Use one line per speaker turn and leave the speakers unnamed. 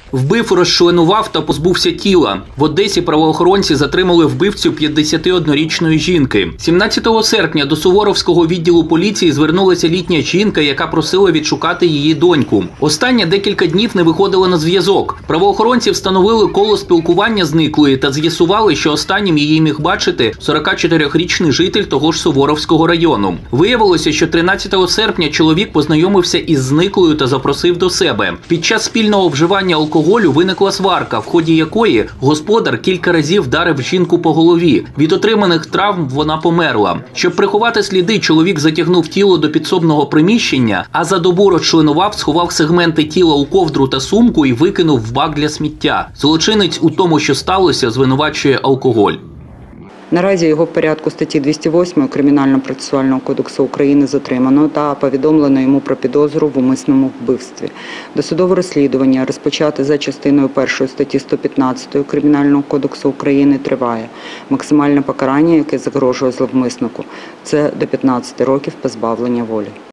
Вбив, розчленував та позбувся тіла. В Одесі правоохоронці затримали вбивцю 51-річної жінки. 17 серпня до Суворовського відділу поліції звернулася літня жінка, яка просила відшукати її доньку. Остання декілька днів не виходила на зв'язок. Правоохоронці встановили коло спілкування зниклої та з'ясували, що останнім її міг бачити 44-річний житель того ж Суворовського району. Виявилося, що 13 серпня чоловік познайомився із зниклою та запросив до себе. Під час спільного вживання алкоголю виникла сварка, в ході якої господар кілька разів вдарив жінку по голові. Від отриманих травм вона померла. Щоб приховати сліди, чоловік затягнув тіло до підсобного приміщення, а за добу розчленував, сховав сегменти тіла у ковдру та сумку і викинув в бак для сміття. Злочинець у тому, що сталося, звинувачує алкоголь.
Наразі його в порядку статті 208 Кримінально-процесуального кодексу України затримано та повідомлено йому про підозру в умисному вбивстві. Досудове розслідування, розпочате за частиною 1 статті 115 Кримінального кодексу України, триває. Максимальне покарання, яке загрожує зловмиснику – це до 15 років позбавлення волі.